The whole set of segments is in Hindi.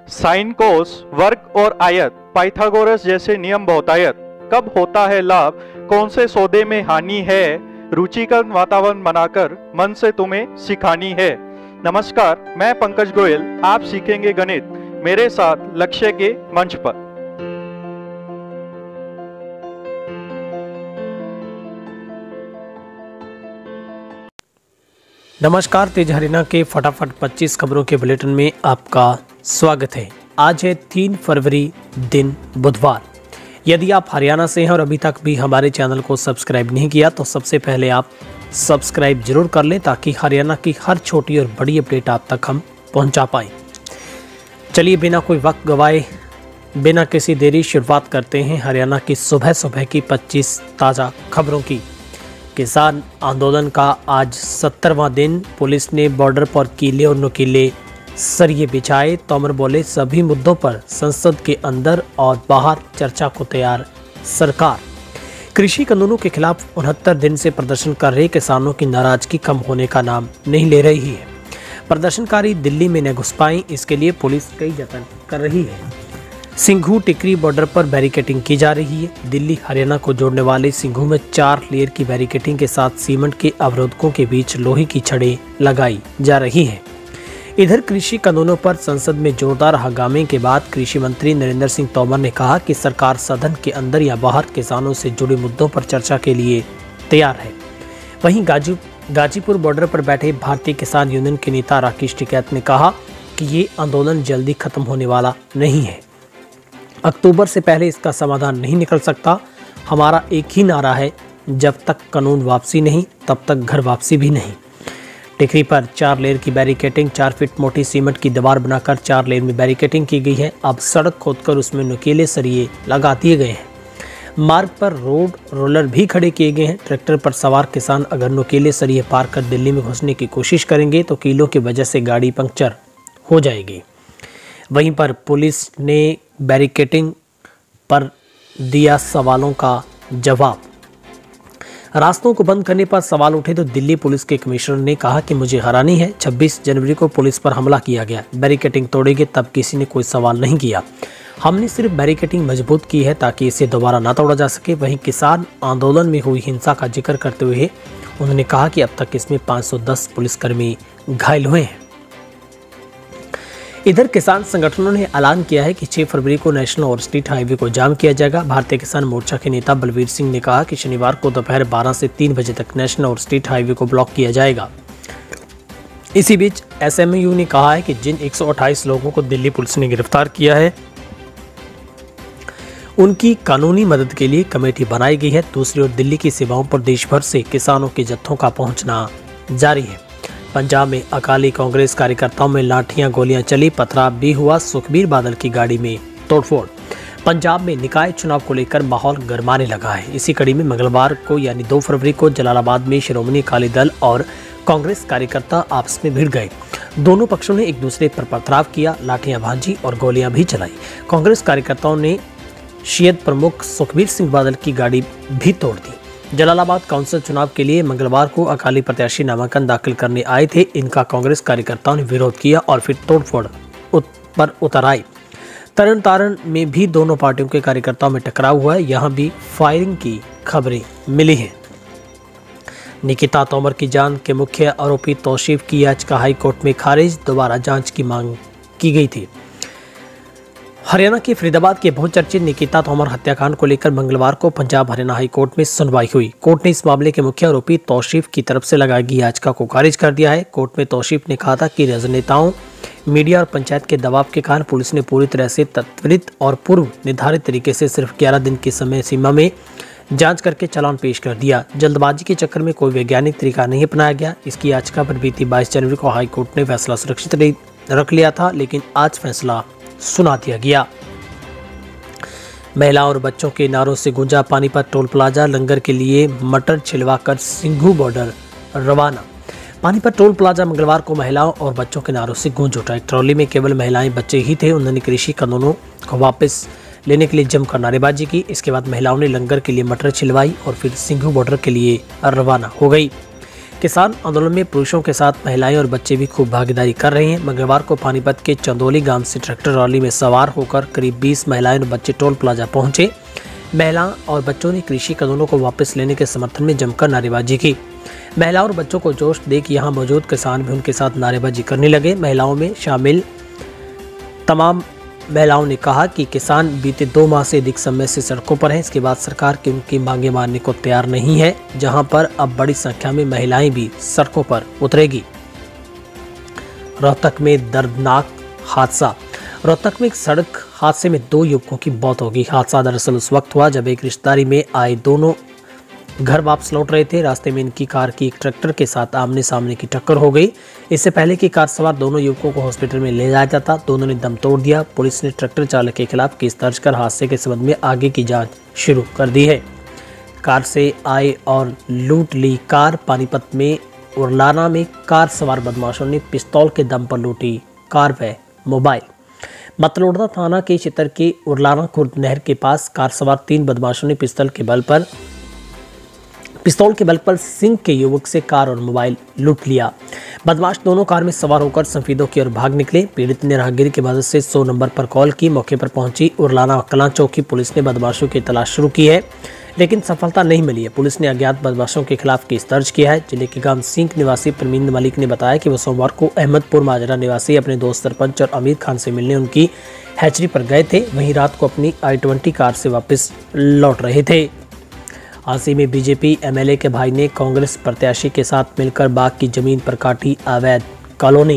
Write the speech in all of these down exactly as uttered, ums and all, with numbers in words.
साइन कोस वर्ग और आयत, पाइथागोरस जैसे नियम बहुतायत, कब होता है लाभ, कौन से सौदे में हानि है, रुचिकर वातावरण बनाकर मन से तुम्हें सिखानी है। नमस्कार, मैं पंकज गोयल, आप सीखेंगे गणित मेरे साथ लक्ष्य के मंच पर। नमस्कार, तेज हरियाणा के फटाफट पच्चीस खबरों के बुलेटिन में आपका स्वागत है। आज है तीन फरवरी, दिन बुधवार। यदि आप हरियाणा से हैं और अभी तक भी हमारे चैनल को सब्सक्राइब नहीं किया तो सबसे पहले आप सब्सक्राइब जरूर कर लें ताकि हरियाणा की हर छोटी और बड़ी अपडेट आप तक हम पहुंचा पाएं। चलिए बिना कोई वक्त गवाए, बिना किसी देरी शुरुआत करते हैं हरियाणा की सुबह सुबह की पच्चीस ताज़ा खबरों की। किसान आंदोलन का आज सत्तरवां दिन। पुलिस ने बॉर्डर पर कीले और नुकीले सरिये बिछाए। तोमर बोले, सभी मुद्दों पर संसद के अंदर और बाहर चर्चा को तैयार सरकार। कृषि कानूनों के खिलाफ उनहत्तर दिन से प्रदर्शन कर रहे किसानों की नाराजगी कम होने का नाम नहीं ले रही है। प्रदर्शनकारी दिल्ली में न घुस पाएं, इसके लिए पुलिस कई जतन कर रही है। सिंघू टिकरी बॉर्डर पर बैरिकेटिंग की जा रही है। दिल्ली हरियाणा को जोड़ने वाले सिंघू में चार लेयर की बैरिकेटिंग के साथ सीमेंट के अवरोधकों के बीच लोहे की छड़ें लगाई जा रही हैं। इधर कृषि कानूनों पर संसद में जोरदार हंगामे के बाद कृषि मंत्री नरेंद्र सिंह तोमर ने कहा कि सरकार सदन के अंदर या बाहर किसानों से जुड़े मुद्दों पर चर्चा के लिए तैयार है। वहीं गाजी गाजीपुर बॉर्डर पर बैठे भारतीय किसान यूनियन के नेता राकेश टिकैत ने कहा कि ये आंदोलन जल्दी खत्म होने वाला नहीं है। अक्टूबर से पहले इसका समाधान नहीं निकल सकता। हमारा एक ही नारा है, जब तक कानून वापसी नहीं तब तक घर वापसी भी नहीं। टिकरी पर चार लेयर की बैरिकेटिंग, चार फीट मोटी सीमेंट की दीवार बनाकर चार लेयर में बैरिकेटिंग की गई है। अब सड़क खोदकर उसमें नुकीले सरिये लगा दिए गए हैं। मार्ग पर रोड रोलर भी खड़े किए गए हैं। ट्रैक्टर पर सवार किसान अगर नुकीले सरिये पार कर दिल्ली में घुसने की कोशिश करेंगे तो कीलों की वजह से गाड़ी पंक्चर हो जाएगी। वहीं पर पुलिस ने बैरिकेटिंग पर दिया सवालों का जवाब। रास्तों को बंद करने पर सवाल उठे तो दिल्ली पुलिस के कमिश्नर ने कहा कि मुझे हैरानी है, छब्बीस जनवरी को पुलिस पर हमला किया गया, बैरिकेटिंग तोड़ेंगे तब किसी ने कोई सवाल नहीं किया। हमने सिर्फ बैरिकेटिंग मजबूत की है ताकि इसे दोबारा ना तोड़ा जा सके। वहीं किसान आंदोलन में हुई हिंसा का जिक्र करते हुए उन्होंने कहा कि अब तक इसमें पाँच सौ दस पुलिसकर्मी घायल हुए हैं। इधर किसान संगठनों ने ऐलान किया है कि छह फरवरी को नेशनल और स्टेट हाईवे को जाम किया जाएगा। भारतीय किसान मोर्चा के नेता बलवीर सिंह ने कहा कि शनिवार को दोपहर बारह से तीन बजे तक नेशनल और स्टेट हाईवे को ब्लॉक किया जाएगा। इसी बीच एसएमयू ने कहा है कि जिन एक सौ अट्ठाईस लोगों को दिल्ली पुलिस ने गिरफ्तार किया है उनकी कानूनी मदद के लिए कमेटी बनाई गई है। दूसरी ओर दिल्ली की सेवाओं पर देश भर से किसानों के जत्थों का पहुंचना जारी है। पंजाब में अकाली कांग्रेस कार्यकर्ताओं में लाठियां गोलियां चली, पथराव भी हुआ। सुखबीर बादल की गाड़ी में तोड़फोड़। पंजाब में निकाय चुनाव को लेकर माहौल गरमाने लगा है। इसी कड़ी में मंगलवार को यानी दो फरवरी को जलालाबाद में शिरोमणि अकाली दल और कांग्रेस कार्यकर्ता आपस में भिड़ गए। दोनों पक्षों ने एक दूसरे पर पथराव किया, लाठियां भांजी और गोलियां भी चलाई। कांग्रेस कार्यकर्ताओं ने शियद प्रमुख सुखबीर सिंह बादल की गाड़ी भी तोड़ दी। जलालाबाद काउंसिल चुनाव के लिए मंगलवार को अकाली प्रत्याशी नामांकन दाखिल करने आए थे। इनका कांग्रेस कार्यकर्ताओं ने विरोध किया और फिर तोड़फोड़ उत, पर उतर आई। तरन तारण में भी दोनों पार्टियों के कार्यकर्ताओं में टकराव हुआ है। यहां भी फायरिंग की खबरें मिली हैं। निकिता तोमर की जान के मुख्य आरोपी तौसीफ की याचिका हाई कोर्ट में खारिज, दोबारा जांच की मांग की गई थी। हरियाणा के फरीदाबाद के बहुचर्चित निकिता तोमर हत्याकांड को लेकर मंगलवार को पंजाब हरियाणा हाई कोर्ट में सुनवाई हुई। कोर्ट ने इस मामले के मुख्य आरोपी तौसीफ की तरफ से लगाई गई याचिका को खारिज कर दिया है। कोर्ट में तौसीफ ने कहा था कि राजनेताओं, मीडिया और पंचायत के दबाव के कारण पुलिस ने पूरी तरह से त्वरित और पूर्व निर्धारित तरीके से सिर्फ ग्यारह दिन की समय सीमा में जांच करके चालान पेश कर दिया। जल्दबाजी के चक्कर में कोई वैज्ञानिक तरीका नहीं अपनाया गया। इसकी याचिका पर बीती बाईस जनवरी को हाई कोर्ट ने फैसला सुरक्षित रख लिया था, लेकिन आज फैसला सुना दिया गया। महिला और बच्चों के नारों से गूंजा पानीपत टोल प्लाजा, लंगर के लिए मटर छिलवाकर सिंघू बॉर्डर रवाना। पानीपत टोल प्लाजा मंगलवार को महिलाओं और बच्चों के नारों से गूंज उठा। एक ट्रॉली में केवल महिलाएं बच्चे ही थे। उन्होंने कृषि कानूनों को वापस लेने के लिए जमकर नारेबाजी की। इसके बाद महिलाओं ने लंगर के लिए मटर छिलवाई और फिर सिंघू बॉर्डर के लिए रवाना हो गई। किसान आंदोलन में पुरुषों के साथ महिलाएं और बच्चे भी खूब भागीदारी कर रहे हैं। मंगलवार को पानीपत के चंदौली गांव से ट्रैक्टर रैली में सवार होकर करीब बीस महिलाएं और बच्चे टोल प्लाजा पहुंचे। महिला और बच्चों ने कृषि कानूनों को वापस लेने के समर्थन में जमकर नारेबाजी की। महिलाओं और बच्चों को जोश देख यहां मौजूद किसान भी उनके साथ नारेबाजी करने लगे। महिलाओं में शामिल तमाम महिलाओं ने कहा कि किसान बीते दो माह से अधिक समय से सड़कों पर हैं। इसके बाद सरकार की उनकी मांगे मानने को तैयार नहीं है, जहां पर अब बड़ी संख्या में महिलाएं भी सड़कों पर उतरेगी। रोहतक में दर्दनाक हादसा। रोहतक में एक सड़क हादसे में दो युवकों की मौत हो गई। हादसा दरअसल उस वक्त हुआ जब एक रिश्तेदारी में आए दोनों घर वापस लौट रहे थे। रास्ते में इनकी कार की एक ट्रैक्टर के साथ आमने सामने की टक्कर हो गई। इससे पहले कि कार सवार दोनों युवकों को हॉस्पिटल में ले जाया जाता, दोनों ने दम तोड़ दिया। पुलिस ने ट्रैक्टर चालक के खिलाफ केस दर्ज कर हादसे के संबंध में आगे की जांच शुरू कर दी है। कार से आए और लूट ली कार। पानीपत में उरलाना में कार सवार बदमाशों ने पिस्तौल के दम पर लूटी कार व मोबाइल। मतलोडा थाना के क्षेत्र के उरलाना खुर्द नहर के पास कार सवार तीन बदमाशों ने पिस्तौल के बल पर पिस्तौल के बल पर सिंह के युवक से कार और मोबाइल लूट लिया। बदमाश दोनों कार में सवार होकर संफीदों की ओर भाग निकले। पीड़ित ने राहगीर की मदद से सौ नंबर पर कॉल की। मौके पर पहुंची उरलाना कलां चौकी पुलिस ने बदमाशों की तलाश शुरू की है, लेकिन सफलता नहीं मिली है। पुलिस ने अज्ञात बदमाशों के खिलाफ केस दर्ज किया है। जिले के गांव सिंह निवासी परमींद मलिक ने बताया कि वो सोमवार को अहमदपुर माजरा निवासी अपने दोस्त सरपंच और अमीर खान से मिलने उनकी हैचरी पर गए थे। वहीं रात को अपनी आई ट्वेंटी कार से वापस लौट रहे थे। हांसी में बीजेपी एमएलए के भाई ने कांग्रेस प्रत्याशी के साथ मिलकर बाग की जमीन पर काटी अवैध कॉलोनी।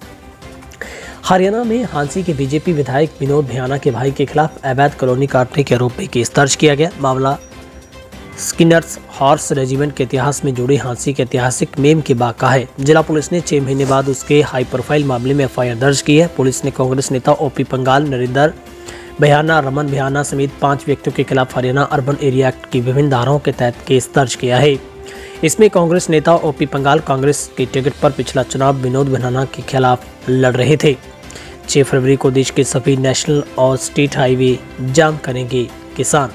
हरियाणा में हांसी के बीजेपी विधायक विनोद भयाना के भाई के खिलाफ अवैध कॉलोनी काटने के आरोप में केस दर्ज किया गया। मामला स्किनर्स हॉर्स रेजिमेंट के इतिहास में जुड़ी हांसी के ऐतिहासिक मेम के बाग का है। जिला पुलिस ने छह महीने बाद उसके हाई प्रोफाइल मामले में एफ आई आर दर्ज की है। पुलिस ने कांग्रेस नेता ओपी पंगाल, नरेंद्र भयाना, रमन भयाना समेत पांच व्यक्तियों के खिलाफ हरियाणा अर्बन एरिया एक्ट की विभिन्न धाराओं के तहत केस दर्ज किया है। इसमें कांग्रेस नेता ओपी पंगाल कांग्रेस के टिकट पर पिछला चुनाव विनोद भयाना के खिलाफ लड़ रहे थे। छह फरवरी को देश के सभी नेशनल और स्टेट हाईवे जाम करेंगे किसान।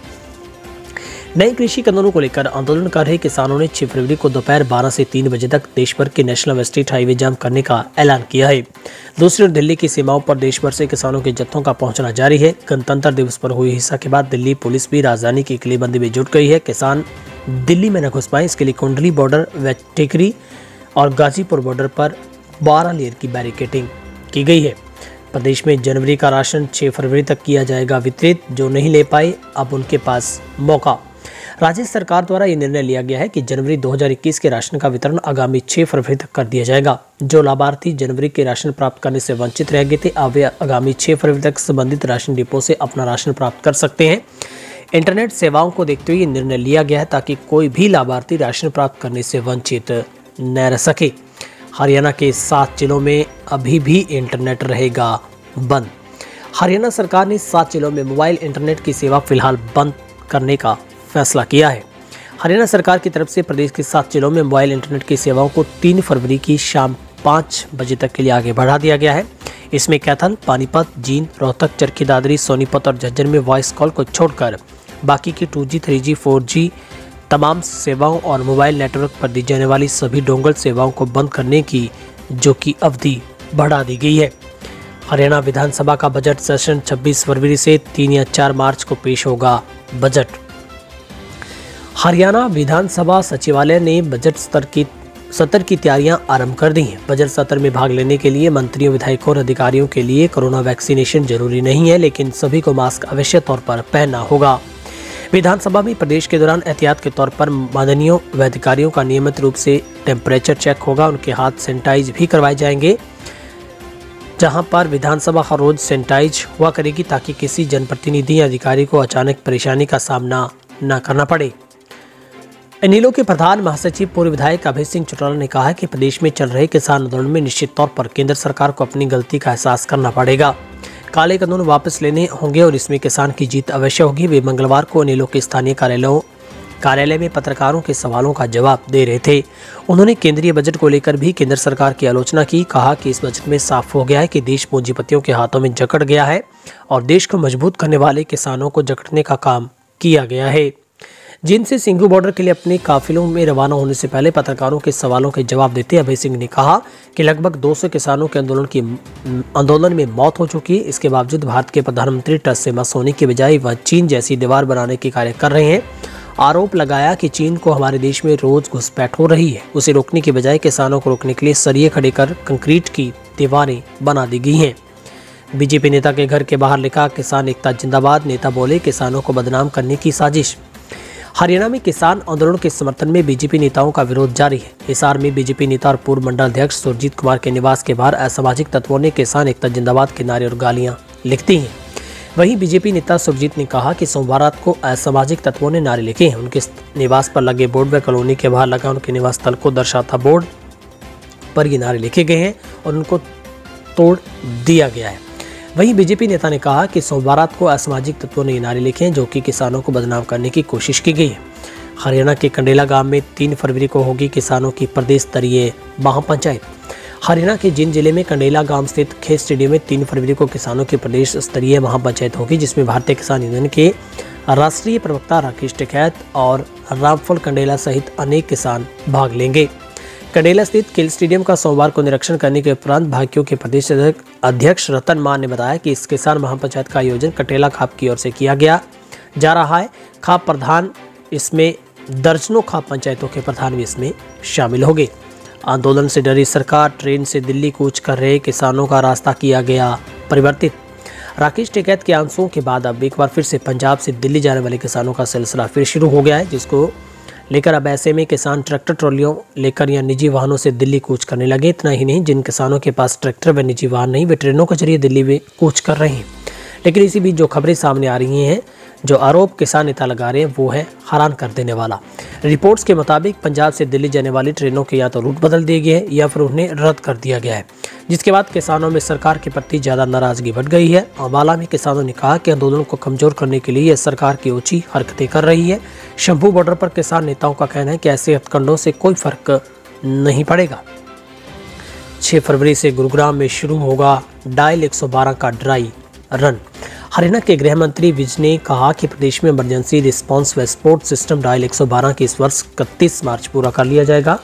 नए कृषि कानूनों को लेकर आंदोलन कर रहे किसानों ने छह फरवरी को दोपहर बारह से तीन बजे तक देश भर के नेशनल व स्टेट हाईवे जाम करने का ऐलान किया है। दूसरी ओर दिल्ली की सीमाओं पर देश भर से किसानों के जत्थों का पहुंचना जारी है। गणतंत्र दिवस पर हुई हिंसा के बाद दिल्ली पुलिस भी राजधानी की किलेबंदी में जुट गई है। किसान दिल्ली में न घुस पाए, इसके लिए कुंडली बॉर्डर व टेकरी और गाजीपुर बॉर्डर पर बारह लेयर की बैरिकेडिंग की गई है। प्रदेश में जनवरी का राशन छह फरवरी तक किया जाएगा वितरित। जो नहीं ले पाए अब उनके पास मौका। राज्य सरकार द्वारा ये निर्णय लिया गया है कि जनवरी दो हज़ार इक्कीस के राशन का वितरण आगामी छह फरवरी तक कर दिया जाएगा। जो लाभार्थी जनवरी के राशन प्राप्त करने से वंचित रह गए थे, अब वे आगामी छह फरवरी तक संबंधित राशन डिपो से अपना राशन प्राप्त कर सकते हैं। इंटरनेट सेवाओं को देखते हुए ये निर्णय लिया गया है ताकि कोई भी लाभार्थी राशन प्राप्त करने से वंचित न रह सके। हरियाणा के सात जिलों में अभी भी इंटरनेट रहेगा बंद। हरियाणा सरकार ने सात जिलों में मोबाइल इंटरनेट की सेवा फिलहाल बंद करने का फैसला किया है। हरियाणा सरकार की तरफ से प्रदेश के सात जिलों में मोबाइल इंटरनेट की सेवाओं को तीन फरवरी की शाम पाँच बजे तक के लिए आगे बढ़ा दिया गया है। इसमें कैथल, पानीपत, जींद, रोहतक, चरखी दादरी, सोनीपत और झज्जर में वॉइस कॉल को छोड़कर बाकी की two G, three G, four G तमाम सेवाओं और मोबाइल नेटवर्क पर दी जाने वाली सभी डोंगल सेवाओं को बंद करने की जो की अवधि बढ़ा दी गई है। हरियाणा विधानसभा का बजट सेशन छब्बीस फरवरी से तीन या चार मार्च को पेश होगा बजट। हरियाणा विधानसभा सचिवालय ने बजट स्तर की सत्र की तैयारियां आरंभ कर दी हैं। बजट सत्र में भाग लेने के लिए मंत्रियों, विधायकों और अधिकारियों के लिए कोरोना वैक्सीनेशन जरूरी नहीं है, लेकिन सभी को मास्क अवश्य तौर पर पहनना होगा। विधानसभा में प्रदेश के दौरान एहतियात के तौर पर माननीयों व अधिकारियों का नियमित रूप से टेम्परेचर चेक होगा। उनके हाथ सैनिटाइज भी करवाए जाएंगे, जहां पर विधानसभा हर रोज सैनिटाइज हुआ करेगी ताकि किसी जनप्रतिनिधि या अधिकारी को अचानक परेशानी का सामना न करना पड़े। इनेलो के प्रधान महासचिव पूर्व विधायक अभय सिंह चौटाला ने कहा है कि प्रदेश में चल रहे किसान आंदोलन में निश्चित तौर पर केंद्र सरकार को अपनी गलती का एहसास करना पड़ेगा। काले कानून वापस लेने होंगे और इसमें किसान की जीत अवश्य होगी। वे मंगलवार को इनेलो के स्थानीय कार्यालयों कार्यालय में पत्रकारों के सवालों का जवाब दे रहे थे। उन्होंने केंद्रीय बजट को लेकर भी केंद्र सरकार की आलोचना की। कहा कि इस बजट में साफ हो गया है कि देश पूंजीपतियों के हाथों में जकड़ गया है और देश को मजबूत करने वाले किसानों को जकड़ने का काम किया गया है। जींद से सिंघू बॉर्डर के लिए अपने काफिलों में रवाना होने से पहले पत्रकारों के सवालों के जवाब देते अभय सिंह ने कहा कि लगभग दो सौ किसानों के आंदोलन की आंदोलन में मौत हो चुकी है। इसके बावजूद भारत के प्रधानमंत्री टस से मस होने के बजाय वह चीन जैसी दीवार बनाने के कार्य कर रहे हैं। आरोप लगाया कि चीन को हमारे देश में रोज घुसपैठ हो रही है। उसे रोकने के बजाय किसानों को रोकने के लिए सरिये खड़े कर कंक्रीट की दीवारें बना दी गई हैं। बीजेपी नेता के घर के बाहर लिखा किसान एकता जिंदाबाद। नेता बोले किसानों को बदनाम करने की साजिश। हरियाणा में किसान आंदोलन के समर्थन में बीजेपी नेताओं का विरोध जारी है। हिसार में बीजेपी नेता और पूर्व मंडल अध्यक्ष सुरजीत कुमार के निवास के बाहर असामाजिक तत्वों ने किसान एकता जिंदाबाद के नारे और गालियां लिखती हैं। वहीं बीजेपी नेता सुरजीत ने कहा कि सोमवार रात को असामाजिक तत्वों ने नारे लिखे हैं। उनके निवास पर लगे बोर्ड व कॉलोनी के बाहर लगा उनके निवास स्थल को दर्शाता बोर्ड पर ये नारे लिखे गए हैं और उनको तोड़ दिया गया है। वहीं बीजेपी नेता ने कहा कि सोमवार रात को असामाजिक तत्वों ने ये नारे लिखे हैं जो कि किसानों को बदनाम करने की कोशिश की गई है। हरियाणा के कंडेला गांव में तीन फरवरी को होगी किसानों की प्रदेश स्तरीय महापंचायत। हरियाणा के जींद जिले में कंडेला गांव स्थित खेत स्टेडियम में तीन फरवरी को किसानों की प्रदेश स्तरीय महापंचायत होगी, जिसमें भारतीय किसान यूनियन के राष्ट्रीय प्रवक्ता राकेश टिकैत और रामफल कंडेला सहित अनेक किसान भाग लेंगे। कंडेला स्थित खेल स्टेडियम का सोमवार को निरीक्षण करने के उपरांत भाकियों के प्रदेश अध्यक्ष रतन मान ने बताया कि इस किसान महापंचायत का आयोजन कटेला खाप की ओर से किया गया जा रहा है। खाप प्रधान इसमें दर्जनों खाप पंचायतों के प्रधान भी इसमें शामिल होंगे। आंदोलन से डरी सरकार, ट्रेन से दिल्ली कूच कर रहे किसानों का रास्ता किया गया परिवर्तित। राकेश टिकैत के आंसुओं के बाद अब एक बार फिर से पंजाब से दिल्ली जाने वाले किसानों का सिलसिला फिर शुरू हो गया है, जिसको लेकर अब ऐसे में किसान ट्रैक्टर ट्रॉलियों लेकर या निजी वाहनों से दिल्ली कूच करने लगे। इतना ही नहीं, जिन किसानों के पास ट्रैक्टर व निजी वाहन नहीं, वे ट्रेनों के जरिए दिल्ली में कूच कर रहे हैं। लेकिन इसी बीच जो खबरें सामने आ रही हैं, जो आरोप किसान नेता लगा रहे हैं, वो है हैरान कर देने वाला। रिपोर्ट्स के मुताबिक पंजाब से दिल्ली जाने वाली ट्रेनों के या तो रूट बदल दिए गए हैं या फिर उन्हें रद्द कर दिया गया है, जिसके बाद किसानों में सरकार के प्रति ज्यादा नाराजगी बढ़ गई है। अम्बाला में किसानों ने कहा कि आंदोलन को कमजोर करने के लिए यह सरकार की ऊंची हरकतें कर रही है। शंभू बॉर्डर पर किसान नेताओं का कहना है कि ऐसे हथकंडों से कोई फर्क नहीं पड़ेगा। छह फरवरी से गुरुग्राम में शुरू होगा डायल एक सौ बारह का ड्राई रन। हरियाणा के गृह मंत्री विज ने कहा कि प्रदेश में इमरजेंसी रिस्पांस व सपोर्ट सिस्टम डायल एक सौ बारह की इस वर्ष इकतीस मार्च पूरा कर लिया जाएगा।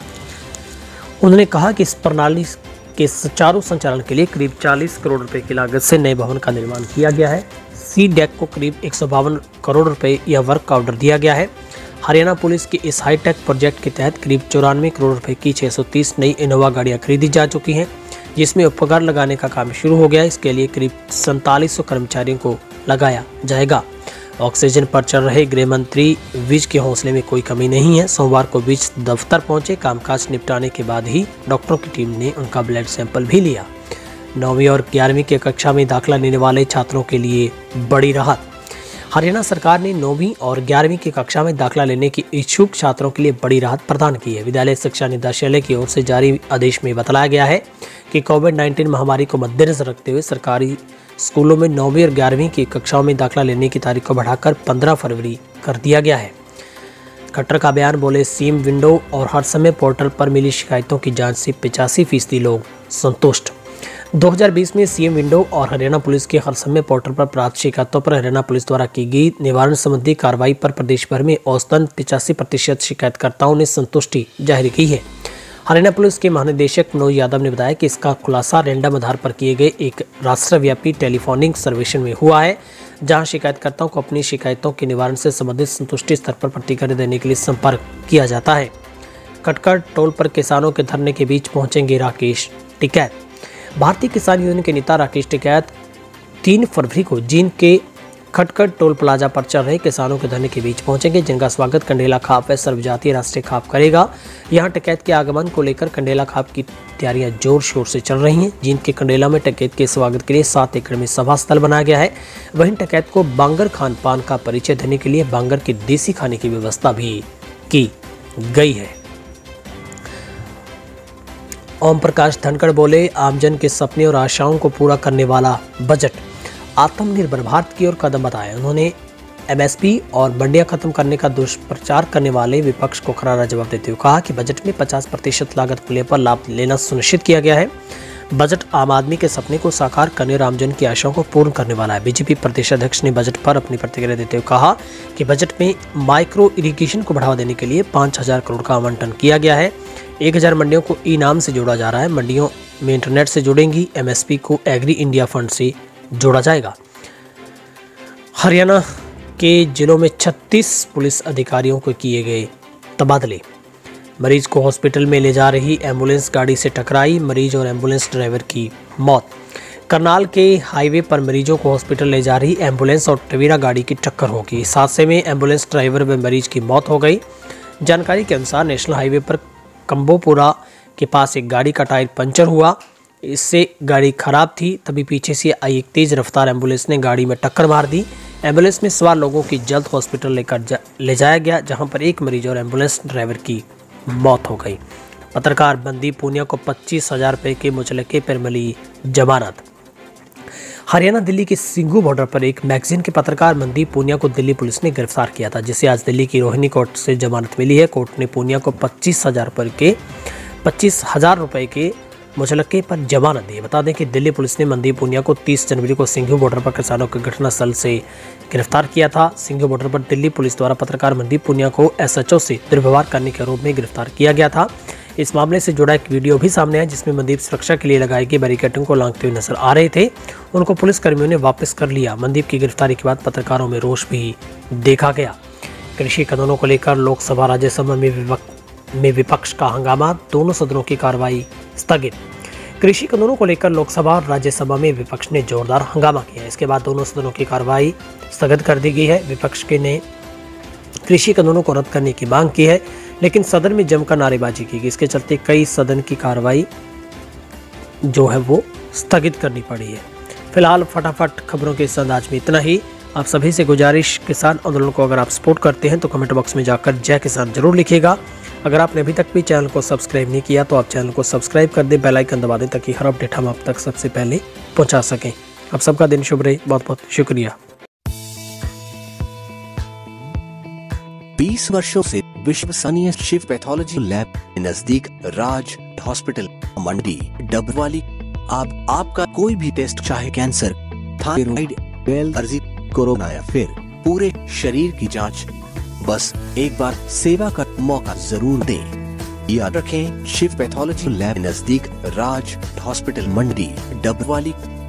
उन्होंने कहा कि इस प्रणाली के सुचारू संचालन के लिए करीब चालीस करोड़ रुपए की लागत से नए भवन का निर्माण किया गया है। सी डेक को करीब एक सौ बावन करोड़ रुपए या वर्क का ऑर्डर दिया गया है। हरियाणा पुलिस के इस हाईटेक प्रोजेक्ट के तहत करीब चौरानवे करोड़ रुपए की छह सौ तीस नई इनोवा गाड़ियां खरीदी जा चुकी हैं, जिसमें उपकरण लगाने का काम शुरू हो गया है। इसके लिए करीब सैंतालीस सौ कर्मचारियों को लगाया जाएगा। ऑक्सीजन पर चल रहे गृह मंत्री विज के हौसले में कोई कमी नहीं है। सोमवार को विज दफ्तर पहुंचे। कामकाज निपटाने के बाद ही डॉक्टरों की टीम ने उनका ब्लड सैंपल भी लिया। नौवीं और ग्यारहवीं की कक्षा में दाखिला लेने वाले छात्रों के लिए बड़ी राहत। हरियाणा सरकार ने नौवीं और ग्यारहवीं की कक्षा में दाखिला लेने की इच्छुक छात्रों के लिए बड़ी राहत प्रदान की है। विद्यालय शिक्षा निदेशालय की ओर से जारी आदेश में बताया गया है कि कोविड उन्नीस महामारी को मद्देनजर रखते हुए सरकारी स्कूलों में नौवीं और ग्यारहवीं की कक्षाओं में दाखिला लेने की तारीख को बढ़ाकर पंद्रह फरवरी कर दिया गया है। खट्टर का बयान, बोले सीएम विंडो और हर समय पोर्टल पर मिली शिकायतों की जांच से पिचासी फीसदी लोग संतुष्ट। दो हज़ार बीस में सीएम विंडो और हरियाणा पुलिस के हर समय पोर्टल पर प्राप्त शिकायतों पर हरियाणा पुलिस द्वारा की गई निवारण संबंधी कार्रवाई पर प्रदेश भर में औसतन पिचासी प्रतिशत शिकायतकर्ताओं ने संतुष्टि जाहिर की है। हरियाणा पुलिस के महानिदेशक मनोज यादव ने बताया कि इसका खुलासा रैंडम आधार पर किए गए एक राष्ट्रव्यापी टेलीफोनिक सर्वेक्षण में हुआ है, जहां शिकायतकर्ताओं को अपनी शिकायतों के निवारण से संबंधित संतुष्टि स्तर पर प्रतिक्रिया देने के लिए संपर्क किया जाता है। कटकर टोल पर किसानों के धरने के बीच पहुंचेंगे राकेश टिकैत। भारतीय किसान यूनियन के नेता राकेश टिकैत तीन फरवरी को जींद के खटखट टोल प्लाजा पर चल रहे किसानों के धरने के बीच पहुंचेंगे, जिनका स्वागत कंडेला खाप व सर्वजातीय राष्ट्रीय खाप करेगा। यहां टिकैत के आगमन को लेकर कंडेला खाप की तैयारियां जोर शोर से चल रही हैं। जींद के कंडेला में टिकैत के स्वागत के लिए सात एकड़ में सभा स्थल बनाया गया है। वहीं टिकैत को बांगर खान पान का परिचय देने के लिए बांगर के देसी खाने की व्यवस्था भी की गई है। ओम प्रकाश धनखड़ बोले, आमजन के सपने और आशाओं को पूरा करने वाला बजट आत्मनिर्भर भारत की ओर कदम बताया। उन्होंने एमएसपी और मंडियां खत्म करने का दुष्प्रचार करने वाले विपक्ष को करारा जवाब देते हुए कहा कि बजट में पचास प्रतिशत लागत मूल्य पर लाभ लेना सुनिश्चित किया गया है। बजट आम आदमी के सपने को साकार करने और आमजन की आशाओं को पूर्ण करने वाला है। बीजेपी प्रदेश अध्यक्ष ने बजट पर अपनी प्रतिक्रिया देते हुए कहा कि बजट में माइक्रो इरिगेशन को बढ़ावा देने के लिए पाँच हजार करोड़ का आवंटन किया गया है। एक हजार मंडियों को ई नाम से जोड़ा जा रहा है। मंडियों में इंटरनेट से जुड़ेंगी। एमएसपी को एग्री इंडिया फंड से जोड़ा जाएगा। हरियाणा के जिलों में छत्तीस पुलिस अधिकारियों को किए गए तबादले। मरीज को हॉस्पिटल में ले जा रही एम्बुलेंस गाड़ी से टकराई, मरीज और एम्बुलेंस ड्राइवर की मौत। करनाल के हाईवे पर मरीजों को हॉस्पिटल ले जा रही एम्बुलेंस और टवेरा गाड़ी की टक्कर हो गई। इस हादसे में एम्बुलेंस ड्राइवर व मरीज की मौत हो गई। जानकारी के अनुसार नेशनल हाईवे पर कंबोपुरा के पास एक गाड़ी का टायर पंचर हुआ। इससे गाड़ी खराब थी, तभी पीछे से आई एक तेज रफ्तार एम्बुलेंस ने गाड़ी में टक्कर मार दी। एम्बुलेंस में सवार लोगों की जल्द हॉस्पिटल लेकर जा, ले जाया गया, जहां पर एक मरीज और एम्बुलेंस ड्राइवर की मौत हो गई। पत्रकार मनदीप पूनिया को पच्चीस हजार रुपये के मुचलके पर मिली जमानत। हरियाणा दिल्ली के सिंघू बॉर्डर पर एक मैगजीन के पत्रकार मनदीप पूनिया को दिल्ली पुलिस ने गिरफ्तार किया था, जिसे आज दिल्ली की रोहिणी कोर्ट से जमानत मिली है। कोर्ट ने पूनिया को पच्चीस हजार रुपये के पच्चीस हजार रुपये के मुचलके पर जमानत दी। बता दें कि दिल्ली पुलिस ने मनदीप पूनिया को तीस जनवरी को सिंघू बॉर्डर पर किसानों के घटनास्थल से गिरफ्तार किया था। सिंघू बॉर्डर पर दिल्ली पुलिस द्वारा पत्रकार मनदीप पूनिया को एसएचओ से दुर्व्यवहार करने के आरोप में गिरफ्तार किया गया था। इस मामले से जुड़ा एक वीडियो भी सामने आया, जिसमें मनदीप सुरक्षा के लिए लगाई गई बैरिकेडिंग को लांघते हुए नजर आ रहे थे। उनको पुलिस कर्मियों ने वापस कर लिया। मनदीप की गिरफ्तारी के बाद पत्रकारों में रोष भी देखा गया। कृषि कानूनों को लेकर लोकसभा राज्यसभा में विपक्ष में विपक्ष का हंगामा, दोनों सदनों की कार्रवाई स्थगित। कृषि कानूनों को लेकर लोकसभा और राज्यसभा में विपक्ष ने जोरदार हंगामा किया। इसके बाद दोनों सदनों की कार्रवाई स्थगित कर दी गई है। विपक्ष के ने कृषि कानूनों को रद्द करने की मांग की है, लेकिन सदन में जमकर नारेबाजी की गई। इसके चलते कई सदन की कार्रवाई जो है वो स्थगित करनी पड़ी है। फिलहाल फटाफट खबरों के इस अंदाज में इतना ही। आप सभी से गुजारिश, किसान आंदोलन को अगर आप सपोर्ट करते हैं तो कमेंट बॉक्स में जाकर जय किसान जरूर लिखिएगा। अगर आपने अभी तक भी चैनल को सब्सक्राइब नहीं किया तो आप चैनल को सब्सक्राइब कर दें, बेल आइकन दबा दें, ताकि हर अपडेट हम आप तक सबसे पहले पहुंचा सकें। आप सबका दिन शुभ रहे। बहुत बहुत शुक्रिया। बीस वर्षों से विश्वसनीय शिव पैथोलॉजी लैब नजदीक राज हॉस्पिटल मंडी डबवाली। आप आपका कोई भी टेस्ट, चाहे कैंसर, थायराइड, एलर्जी, कोरोना या फिर पूरे शरीर की जांच, बस एक बार सेवा का मौका जरूर दें। याद रखें, शिव पैथोलॉजी लैब नजदीक राज हॉस्पिटल मंडी डबवाली।